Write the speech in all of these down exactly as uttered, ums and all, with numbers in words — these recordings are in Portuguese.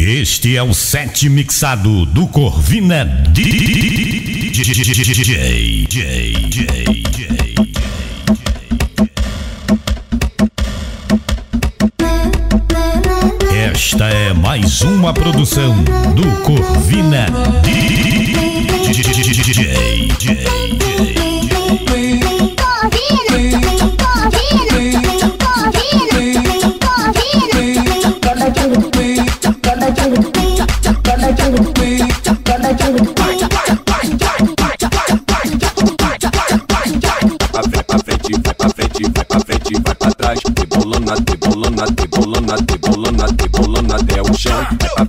Este é o set mixado do Corvina D J. Esta é mais uma produção do Corvina D J. Rebolona, rebolona, rebolona até o chão.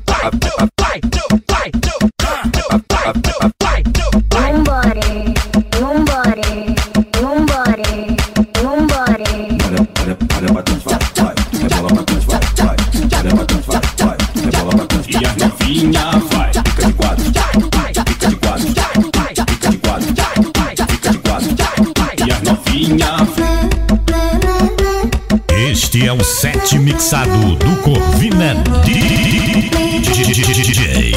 Vambora, vambora, vambora, vambora. Olha, olha pra trás, vai, vai. Rebola pra trás, vai, vai. Olha pra trás, vai, vai. Rebola pra trás. E a novinha vai. Fica de quatro, fica de quatro, fica de quatro, fica de quatro. E a novinha vai. Este é o set mixado do Corvina D J.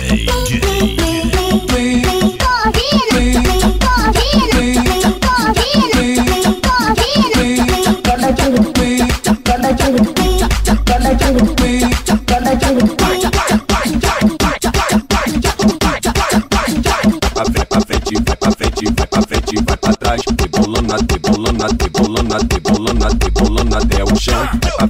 Vai pra trás, rebolona, rebolona, rebolona, rebolona, rebolona até o chão.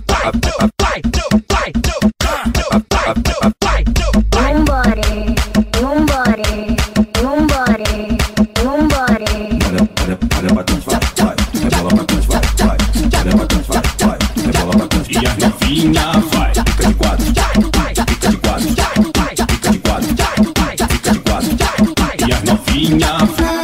Vambora, vambora, vambora, vambora. Olha, olha pra trás, vai, vai. Rebola pra trás, vai, vai. Olha pra trás, vai, vai. Rebola pra trás. E a novinha vai. Fica de quatro, fica de quatro, fica de quatro, fica de quatro. E a novinha vai.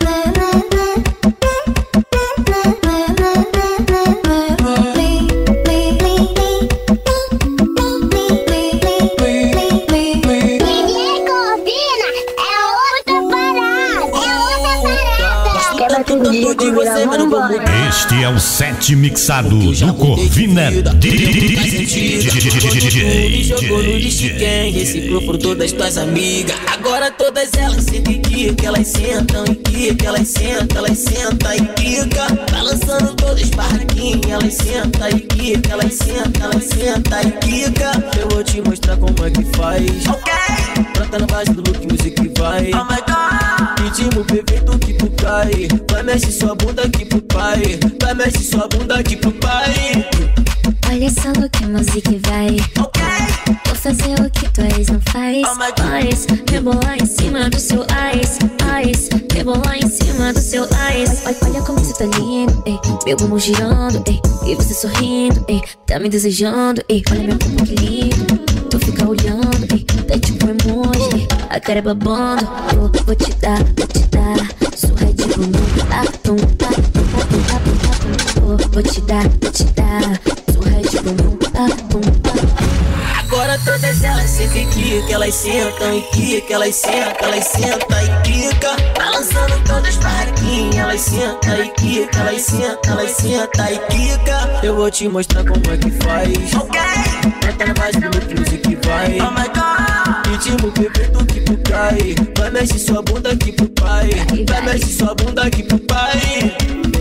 Este é o set mixado do Corvina D J. Jogou no lixo quem reciclou por todas tuas amigas. Agora todas elas sentem que que elas sentam e que que elas sentam, elas sentam e quica. Balançando todas as barraquinhas, elas sentam e que que elas sentam, elas sentam e quica. Eu vou te mostrar como é que faz. Ok. Brota na base do look, music vai. Oh my god. Ritmo perfeito que tu cai. Vai mexe sua bunda aqui pro pai. Vai mexe sua bunda aqui pro pai. Olha só no que música vai. Ok. Vou fazer o que tu ex não faz. Faz, rebolar em cima do seu ice, ice. Rebolar em cima do seu ice. Olha, olha como você tá lindo, ei. Meu bumbum girando, ei. E você sorrindo, ei. Tá me desejando, ei. Olha meu bumbum que lindo. Tu fica olhando, ei. Tá tipo emoji, ei. A cara é babando. Vou, vou te dar, vou te dar. Surra de bumbum, atum, atum, atum, atum, atum. Vou, vou te dar, vou te dar. Surra de bumbum, atum, atum. Agora todas elas sentem que que elas sentam e que que elas sentam, elas sentam e quica. Balançando todas as barraquinhas, elas sentam e que que elas sentam, elas sentam e quica. Eu vou te mostrar como é que faz. Ok. Bota na base do look, music vai. Oh my god. Ritmo perfeito que tu cai. Vai mexe sua bunda aqui pro pai. Vai mexe sua bunda aqui pro pai.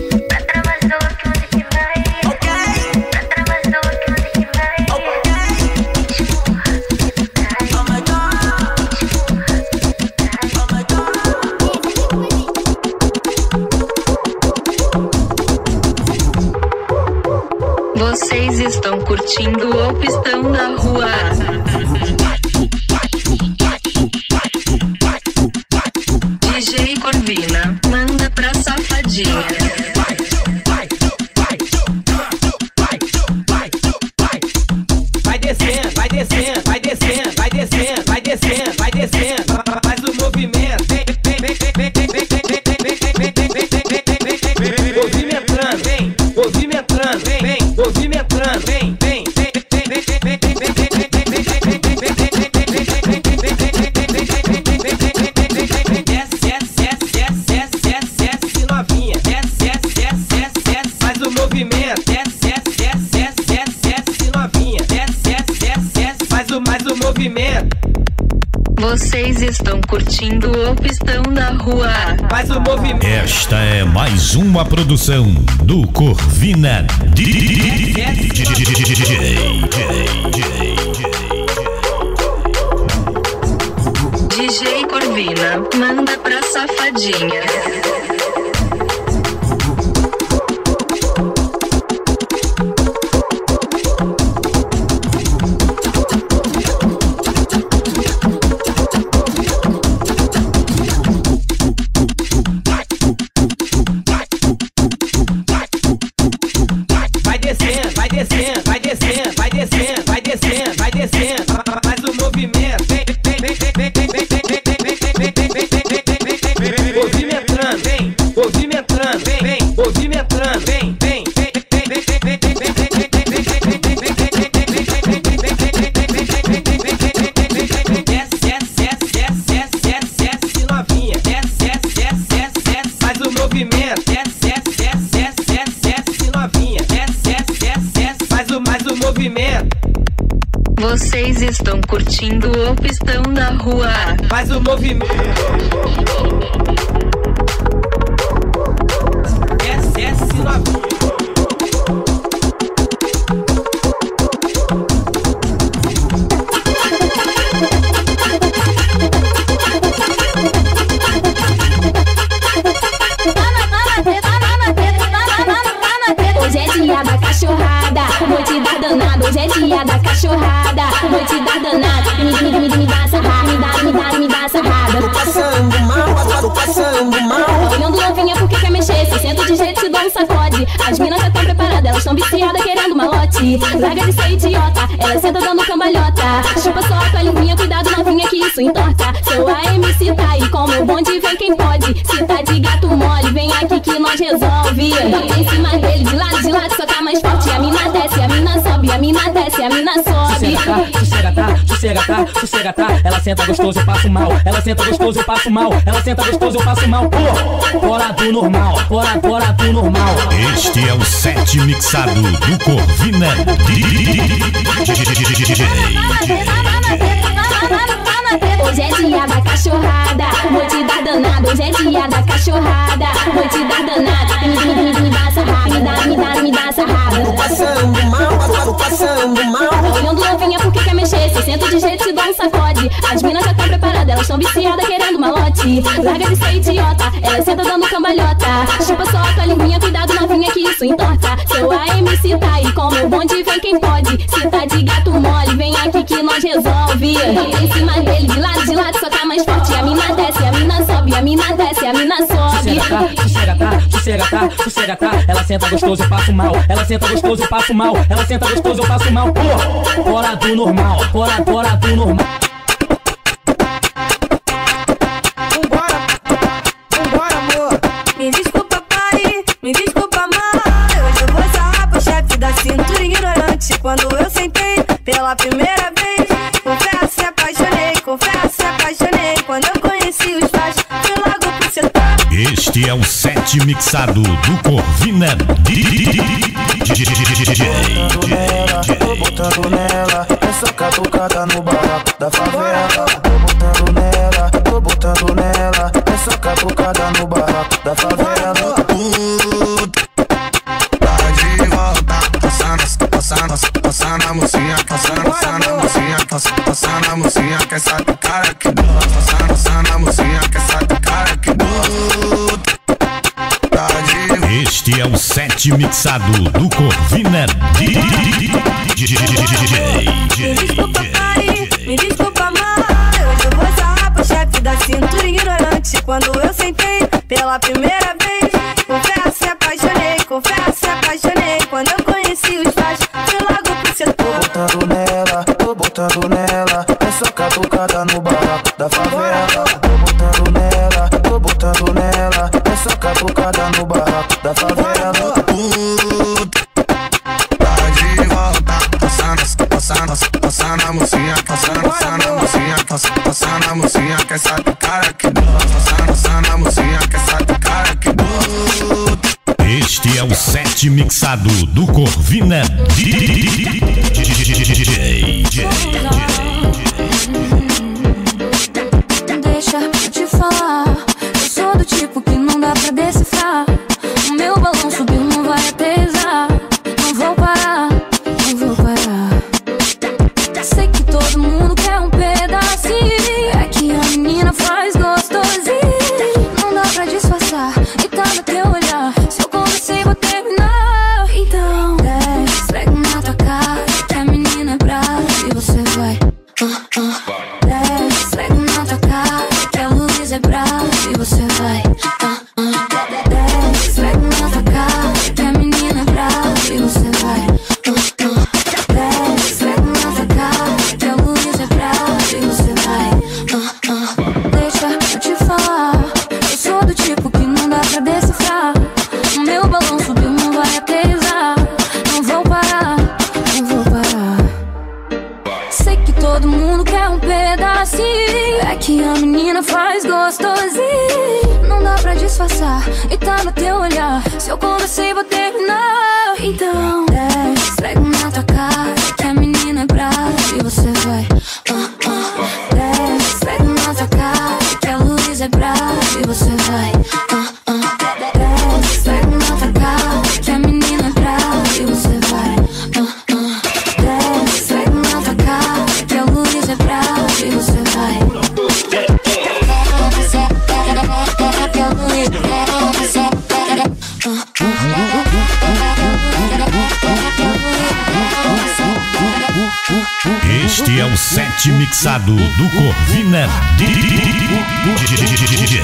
Vocês estão curtindo o Pistão da Rua. D J Corvina, manda pra safadinha. Vai descendo, vai descendo, vai descendo, vai descendo, vai descendo, vai descendo. Faz o movimento, vem, vem, vem, vem, vem, vem, vem, vem, vem, vem, vem, vem, vem, vem, movimentando, vem, movimentando, vem, vem, movimentando, vem, vem, vem, vem, vem, vem, vem, vem, vem. movimento. Vocês estão curtindo o Pistão da Rua. Faz o movimento. Esta é mais uma produção do Corvina D J Corvina, manda pra safadinha. Vai descendo, vai descendo, vai descendo, vai descendo, vai descendo, vai descendo. Faz o movimento. Vem, vem, vem, vem, vem, vem, vem, vem, vem, vem, vem, vem, vem, vem, movimentando, vem, movimentando, vem, vem, movimentando, vem, vem, vem, vem, vem, vem, vem, vem, vem, Vocês estão curtindo o Pistão da Rua. Faz o movimento. Desce, desce novinha. Hoje é dia da cachorrada, vou te dar danado. Hoje é dia da cachorrada, vou te dar danado. Me, me, me, me dá sarrada, me dá, me dá, me dá sarrada. Tô passando mal, tô passando mal. Olhando novinha porque quer mexer, se senta de jeito te dá um sacode. As minas já tão preparadas, elas tão viciadas querendo malote. Larga de ser idiota, ela senta dando cambalhota. Chupa só a tua linguinha, cuidado novinha que isso entorta. Seu A M C tá aí, com meu bonde vem quem pode. Se tá de gato mole, vem aqui que nós resolve. Toca em cima dele, de lado, de lado, só tá mais forte. A mina desce, a mina sobe, a mina desce, a mina sobe. Sossega tá, sossega tá, sossega tá. Ela senta gostoso, eu passo mal. Ela senta gostoso, eu passo mal. Ela senta gostoso, eu passo mal. Pô, fora do normal, fora, fora do normal. Este é o set mixado do Corvina Hoje é dia da cachorrada, vou te dar danado. Hoje é dia da cachorrada, vou te dar danado. Me, me, me, me dá sarrada, me dá, me dá, me dá sarrada. Tô passando mal, tô passando mal. Olhando novinha porque quer mexer, se senta de jeito te dá um sacode. As minas já tão preparadas, elas tão viciadas querendo malote. Larga de ser idiota, ela senta dando cambalhota. Chupa só a tua linguinha, cuidado novinha que isso entorta. Seu A M C tá aí, com meu bonde vem quem pode. Se tá de gato mole, vem aqui que nós resolve. Toca em cima dele, de lado, de lado, só tá mais forte. A mina desce, a mina sobe, a mina desce, a mina sobe. Sossega tá, sossega tá, sossega tá. Ela senta gostoso, eu passo mal. Ela senta gostoso, eu passo mal. Ela senta gostoso, eu passo mal. Pô, fora do normal, fora, fora do normal. Vambora, vambora, amor. Me desculpa, pai, me desculpa, mãe. Hoje eu vou sarrar pro chefe da cintura ignorante. Quando eu sentei pela primeira vez, confesso, se apaixonei, confesso, se apaixonei. Quando eu conheci os pais, fui logo pro setor. Este é o set mixado do Corvina Tô botando nela, essa catucada no barraco da favela. Tô botando nela, tô botando nela, essa catucada no barraco da favela. Tá de volta, passando, passando, passando a mocinha, passando, passando a mocinha, passando a mocinha, que essa cara que boa, passando, passando a mocinha, que essa cara que boa. Tá de Este é o set mixado do Corvina Me desculpa, pai, me desculpa, mãe. Hoje eu vou sarrar pro chefe da cintura ignorante. Quando eu sentei pela primeira vez, confesso, se apaixonei, confesso, se apaixonei. Quando eu conheci os pais, fui logo pro setor. Tô botando nela, tô botando nela, essa catucada no barraco da favela. Tô botando nela, tô botando nela, essa catucada no barraco da favela. Tá de volta, passando, passando, passando a mocinha, passando, passando a mocinha, passando a mocinha, que essa cara que boa, passando, passando a mocinha, que essa cara que boa. Este é o set mixado do Corvina D J que a menina faz gostosinho. Não dá pra disfarçar e tá no teu olhar. Se eu comecei, vou terminar. Então desce, esfrega na tua cara que a menina é brava e você vai uh, uh. Desce, esfrega na tua cara que a luz é brava e você vai uh, uh. Desce, esfrega na tua cara que a menina é brava e você vai uh, uh. Desce, esfrega na tua cara que a luz é brava e você vai. Este é o set mixado do Corvina D J.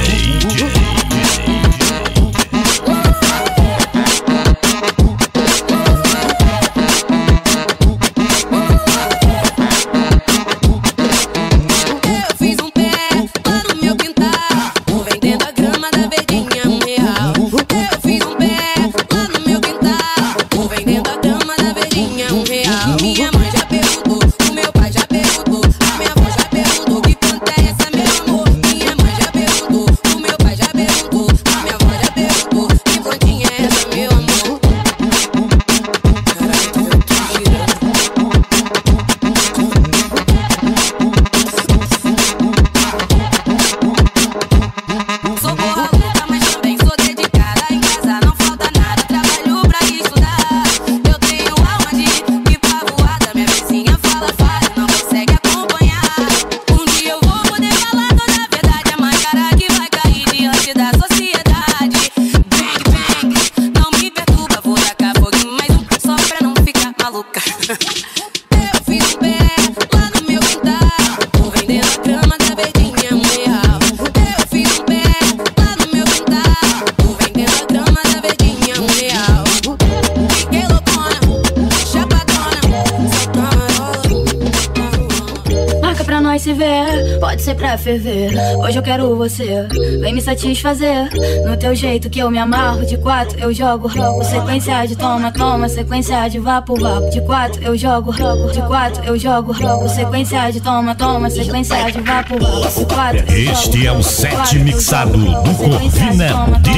Se ver, pode ser pra ferver. Hoje eu quero você, vem me satisfazer. No teu jeito que eu me amarro. De quatro eu jogo rogo, sequência de toma, toma, sequência de vapo, vapo. De quatro eu jogo rogo, de quatro eu jogo rogo, sequência de toma, toma, sequência de vapo, vapo. De quatro. Este é o set mixado do Corvina D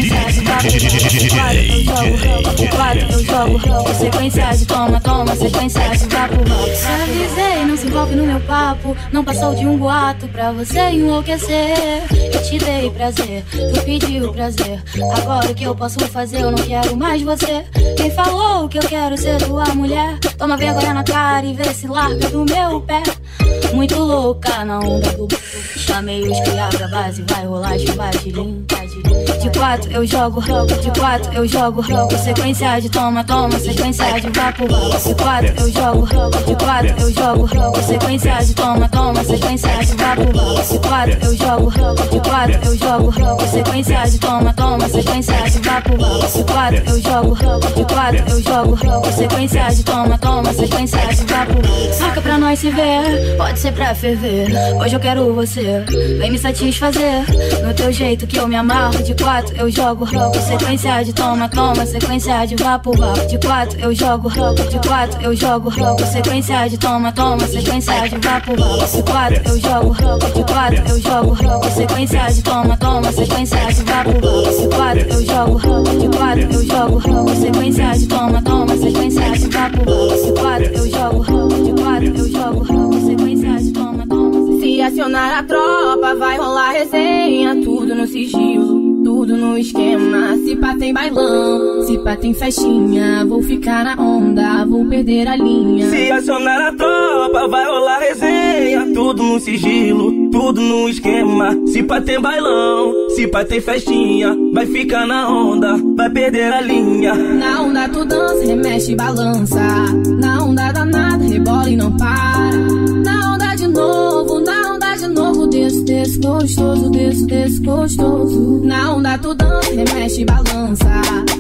J. De quatro eu jogo rogo, sequência de toma, toma, sequência de vapo, vapo. Te avisei, não se envolve no meu papo. Não passou de um boato pra você enlouquecer. Eu te dei prazer, tu pediu prazer. Agora o que eu posso fazer? Eu não quero mais você. Quem falou que eu quero ser tua mulher? Toma vergonha na cara e vê se larga do meu pé. Muito louca na onda do... Chamei os criados da base, vai rolar chuva de limpa. De quatro eu jogo rogo, de quatro eu jogo rogo, sequência de toma, toma, sequência de vapo, vapo. De quatro eu jogo rogo, de quatro eu jogo rogo, sequência de toma, toma, sequência de vapo, vapo. De quatro eu jogo rogo, de quatro eu jogo rogo, sequência de toma, toma, sequência de vapo, vapo. De quatro eu jogo rogo, de quatro eu jogo rogo, sequência de toma, toma, sequência de vapo. Marca pra nós se ver, pode ser pra ferver. Hoje eu quero você, vem me satisfazer. No teu jeito que eu me amarro. De quatro eu jogo rogo, sequência de toma, toma, sequência de vapo, vapo. De quatro eu jogo rogo, de quatro eu jogo rogo, sequência de toma, toma, sequência de vapo, vapo. De quatro eu jogo rogo, de quatro eu jogo rogo, sequência de toma, toma, sequência de vapo, vapo. De quatro eu jogo rogo, de quatro eu jogo rogo, sequência de toma, toma, sequência de vapo, vapo. De quatro eu jogo rogo, de quatro eu jogo rogo, sequência de toma, toma. Se acionar a tropa, vai rolar resenha, tudo no sigilo, tudo no esquema. Se pá tem bailão, se pá tem festinha, vou ficar na onda, vou perder a linha. Se acionar a tropa, vai rolar resenha, tudo no sigilo, tudo no esquema. Se pá tem bailão, se pá tem festinha, vai ficar na onda, vai perder a linha. Na onda tu dança, remexe e balança, na onda danada, rebola e não para. Na onda de novo, na onda de novo, desço, desço gostoso, desço, desço gostoso. Na onda tu dança, remexe e balança.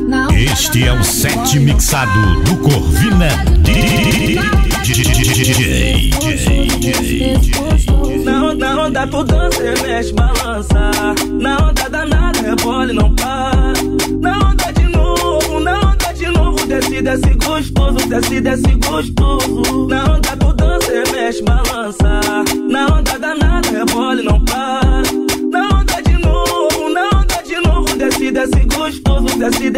Este é o set mixado do Corvina D J. Na onda, na onda tu dança, remexe, balança. Na onda danada, rebola e não para. Na onda de novo, na onda de novo, desce, desce gostoso, desce, desce gostoso. Na onda tu dança, remexe, balança. Na onda danada, rebola e não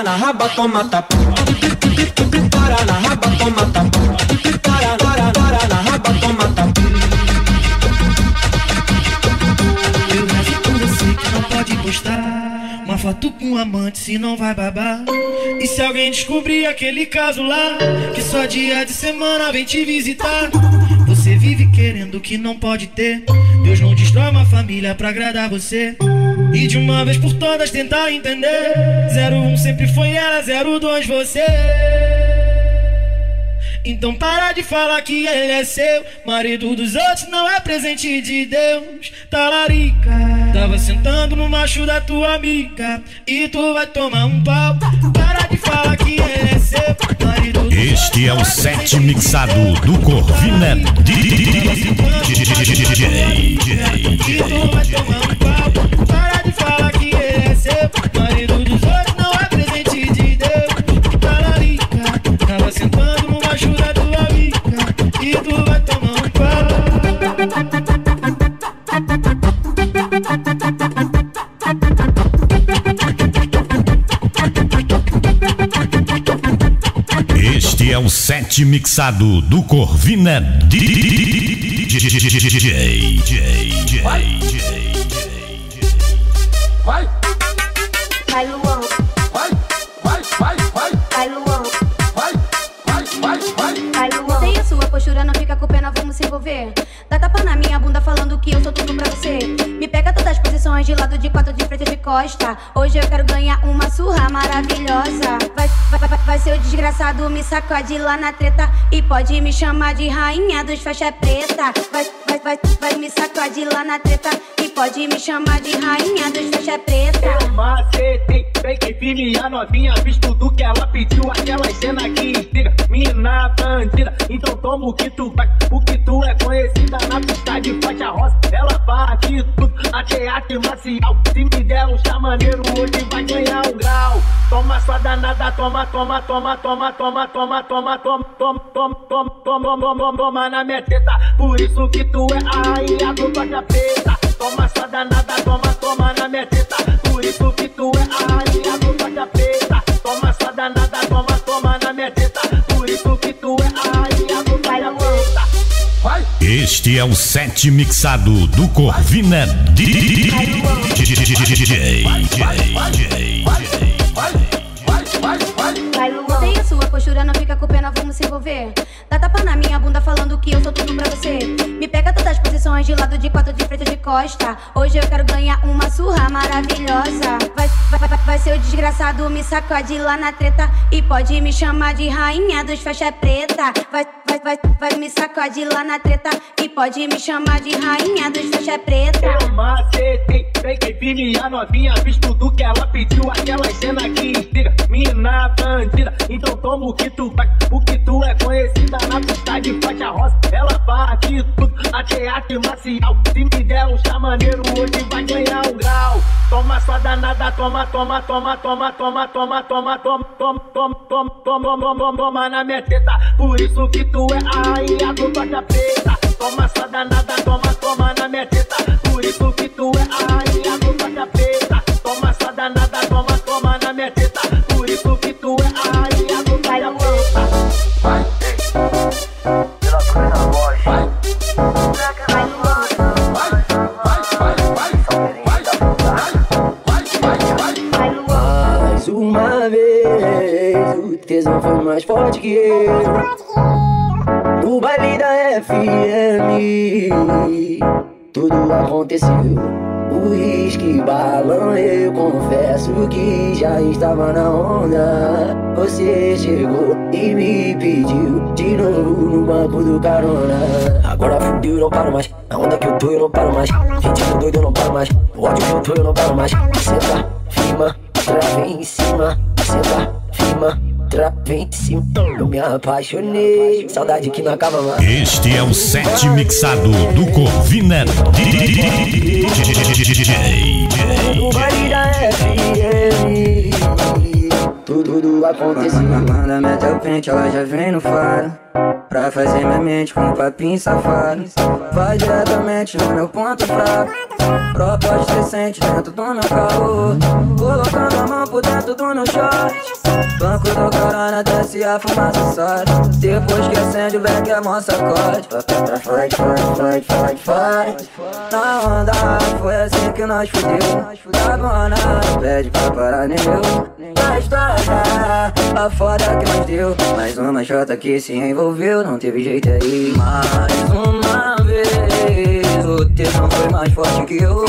prepara na raba, toma tapa. Prepara na raba, toma tapa. Prepara, para, para na raba, toma tapa. Eu rezo com você que não pode postar uma foto com um amante, se não vai babar. E se alguém descobrir aquele caso lá, que só dia de semana vem te visitar. Você vive querendo o que não pode ter. Deus não destrói uma família pra agradar você. E de uma vez por todas tentar entender. Zero um sempre foi ela, zero dois você. Então para de falar que ele é seu. Marido dos outros não é presente de Deus. Talarica, tava sentando no macho da tua amiga e tu vai tomar um pau. Para de falar que ele é seu. Marido dos Este é o set mixado do Corvina D J. E tu vai tomar um pau. Para de falar que ele é seu. Marido dos outros não é presente de Deus. Talarica, tava sentando no macho da tua amiga e tu vai tomar um pau. Este é o set mixado do Corvina D J. Vai! Vai, Luan. Vai! Vai! Vai! Vai! Vai, Luan. Vai! Vai! Vai! Vai! Vai, Luan. Tem a sua postura, não fica com pena, vamos se envolver. Dá tapa na minha bunda falando que eu sou tudo pra você. Me pega todas as posições de lado, de quatro, de frente, de costa. Hoje eu quero ganhar uma surra maravilhosa. Vai, vai, vai, vai ser o desgraçado, me sacode lá na treta. E pode me chamar de rainha dos faixa preta. Vai, vai, vai, vai me sacode lá na treta. E pode me chamar de rainha dos faixa preta. Eu macetei, peguei firme a novinha, fiz tudo que ela pediu, aquela cena que intriga. Mina bandida, então toma o que tu vai. O que tu é conhecida na pista de faixa rosa. Ela faz de tudo, até arte marcial. Se me der um chá maneiro, hoje vai ganhar um grau. Toma sua danada, toma, toma, toma, toma, toma, toma, toma, toma, toma, toma, toma, toma, toma, toma na minha teta. Por isso que tu é a rainha do faixa preta. Toma sua danada, toma, toma na minha teta. Por isso que tu é a rainha do faixa preta. Toma sua danada, toma, toma na minha teta. Por isso que tu é a rainha do faixa preta. Vai! Este é o set mixado do Corvina D J. Vai, Luan. Tem a sua postura, não fica com pena, vamos se envolver. Dá tapa na minha bunda falando que eu sou tudo pra você. Me pega todas as posições de lado, de quatro, de frente, de costa. Hoje eu quero ganhar uma surra maravilhosa. Vai, vai, vai, vai ser o desgraçado, me sacode lá na treta. E pode me chamar de rainha dos faixa preta. Vai, vai, vai, vai me sacode lá na treta. E pode me chamar de rainha dos faixa preta. Eu macetei, peguei firme a novinha, fiz tudo que ela pediu, aquela cena que intriga. Mina bandida, então toma o que tu vai. O que tu é conhecida na pista de faixa rosa. Ela faz de tudo, até arte marcial. Se me der um chá maneiro, hoje vai ganhar um grau. Toma sua danada, toma, toma, toma, toma, toma, toma, toma, toma, toma, toma, toma, toma, toma, toma na minha teta. Por isso que tu é a rainha do faixa preta. Toma sua danada, toma, toma na minha teta. Por isso que tu é a rainha do faixa preta. Toma sua danada, toma, toma na minha teta. Por isso que tu é a rainha do faixa preta. Vai! Pela plena voz. Vai! Vai, Luan. Vai! Vai! Vai! Vai! Vai! Vai! Vai! Vai, Luan. Mais uma vez, o tesão foi mais forte que eu. No baile da F M, tudo aconteceu. O uísque, balão, eu confesso que já estava na onda. Você chegou e me pediu de novo no banco do carona. Agora fudeu, eu não paro mais. Na onda que eu tô, eu não paro mais. Ritmo doido, eu não paro mais. O ódio que eu tô, eu não paro mais. Senta, firma, trava em cima. Senta, firma, trava em cima. Eu me apaixonei, saudade que não acaba mais. Este é o set mixado do Corvina D J. No baile da F M, tudo, tudo aconteceu. Manda mete o pente, ela já vem no faro. Pra fazer minha mente com um papinho safado. Vai diretamente no meu ponto fraco. Proposta decente dentro do meu carro, colocando a mão por dentro do meu short. Banco do carona, desce a fumaça sai. Depois que acende o beck é mó sacode. Forte, forte, forte, forte, forte. Na onda, foi assim que nós fudeu. Da bona, pede pra parar nem eu. Da história, a foda que nós deu. Mais uma chota que se envolveu, não teve jeito aí. Mais uma vez, o tesão foi mais forte que eu.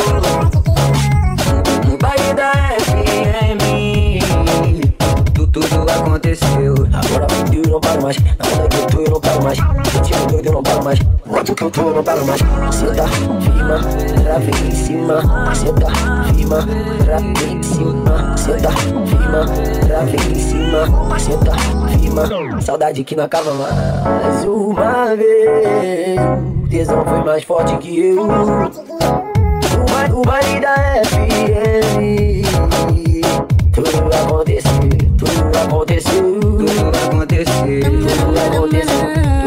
No baile da F M, tudo aconteceu. Agora eu não paro mais. Na onda que eu tô eu não paro mais. Ritmo doido eu não paro mais. Onde que eu tô eu não paro mais. Senta, firma, trave em cima. Senta, firma, trave em cima. Senta, firma, trave em cima. Senta, firma. Saudade que não acaba mais. Uma vez, o tesão foi mais forte que eu. O baile da F M, tudo aconteceu, tudo aconteceu, tudo aconteceu, tudo aconteceu,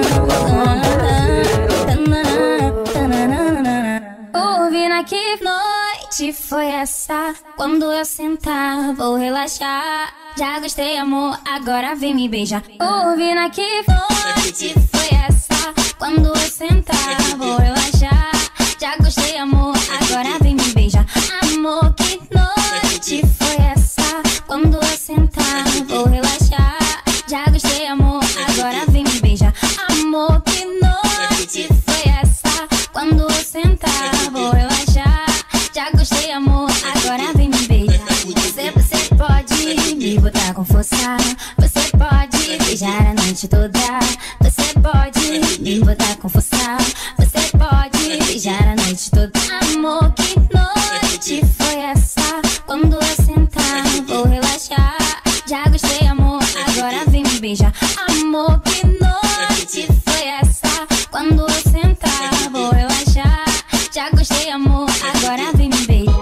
tudo aconteceu. Ouvindo que noite foi essa? Quando eu sentar, vou relaxar. Já gostei, amor, agora vem me beijar. Ouvindo que noite foi essa? Quando eu sentar, vou relaxar. Já gostei, amor, agora vem me beijar. Amor, que noite foi essa? Quando eu sentar, vou relaxar. Já gostei, amor, agora vem me beijar. Amor, que noite foi essa? Quando eu sentar, vou relaxar. Já gostei, amor, agora vem me beijar. Você, você pode me botar com força. Você pode beijar a noite toda. Você pode me botar com força. Você pode beijar a noite toda. Amor, que noite foi essa? Quando eu sentar, vou relaxar. Já gostei, amor, agora vem me beijar. Amor, que noite foi essa? Quando eu sentar, vou relaxar. Já gostei, amor, agora vem me beijar.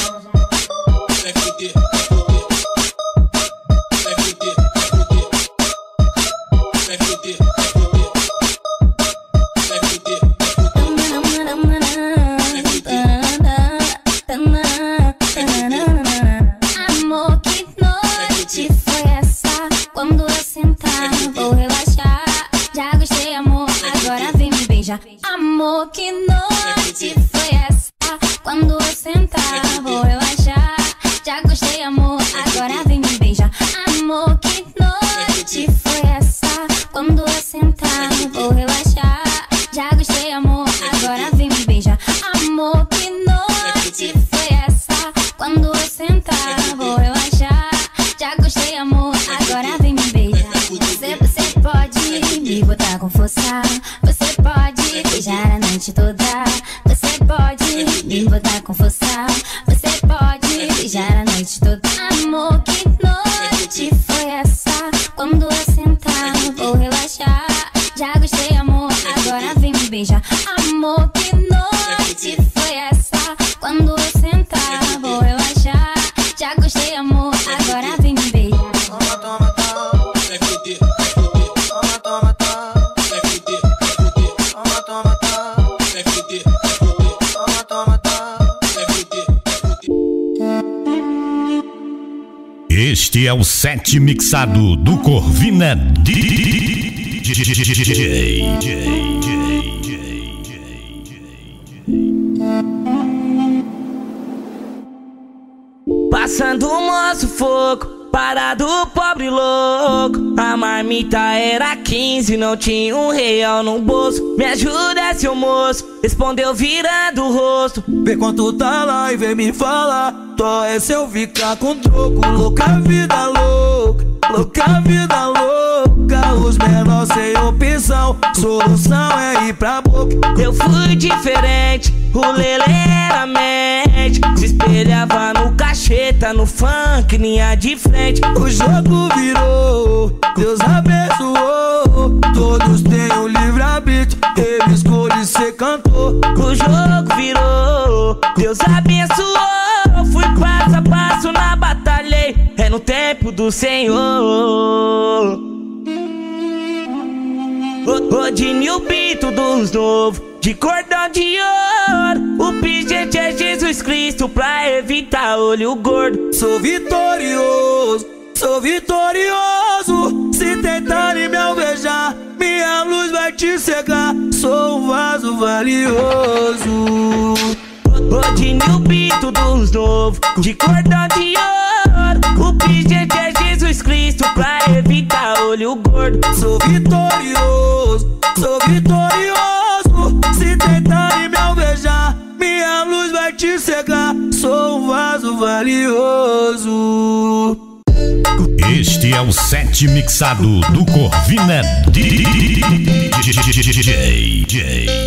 Amor, que noite foi essa? Quando eu sentar, vou relaxar. Já gostei, amor, agora vem me beijar. Amor, que noite foi essa? Quando eu sentar, vou relaxar. Já gostei, amor, agora vem me beijar. Amor, que noite foi essa? Quando eu sentar, vou relaxar. Já gostei, amor, agora vem me beijar. Amor, que noite foi essa? Quando eu sentar, vou relaxar. Já gostei, amor, agora vem me beijar. Você, você pode me botar com força. Você pode beijar a noite toda. Você pode me botar com força. Você pode beijar a noite toda. Amor, que noite foi essa? Quando eu sentar, vou relaxar. Já gostei, amor, agora vem me beijar. Amor, que noite foi essa? Quando eu sentar, vou relaxar. Já gostei, amor, agora vem me beijar. Este é o set mixado do Corvina D J. Passando um moço fogo, parado pobre louco. A marmita era quinze, não tinha um real no bolso. Me ajuda, seu moço, respondeu virando o rosto. Vê quanto tá lá e vem me falar. Tó é se eu ficar com troco. Louca vida louca, louca vida louca. Os menores sem opção, solução é ir pra boca. Eu fui diferente, o lelê era mente. Se espelhava no cacheta, no funk, linha de frente. O jogo virou, Deus abençoou. Todos têm o livre-arbítrio, ele escolhe ser cantor. O jogo virou, Deus abençoou. Fui passo a passo na batalha, é no tempo do Senhor. Rodinho Bito dos novos, de cordão de ouro. O pingente é Jesus Cristo pra evitar olho gordo. Sou vitorioso, sou vitorioso. Se tentarem me alvejar, minha luz vai te cegar. Sou um vaso valioso. Rodinho Bito dos novos, de cordão de ouro. O pingente é Jesus Cristo pra evitar olho gordo. Sou vitorioso, sou vitorioso. Se tentarem me alvejar, minha luz vai te cegar. Sou um vaso valioso. Este é o set mixado do Corvina D J.